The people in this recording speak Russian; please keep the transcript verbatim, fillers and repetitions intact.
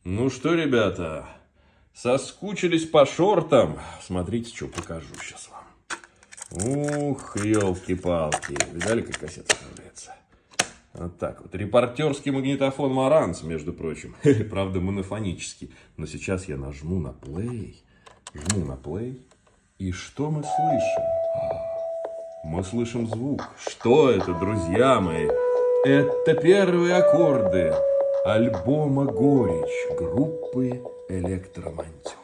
Ну что, ребята, соскучились по шортам? Смотрите, что покажу сейчас вам. Ух, елки-палки. Видали, как кассета составляется? Вот так вот. Репортерский магнитофон Маранц, между прочим. Правда, монофонический. Но сейчас я нажму на плей. Жму на плей. И что мы слышим? Мы слышим звук. Что это, друзья мои? Это первые аккорды альбома «Горечь» группы «Электромонтер».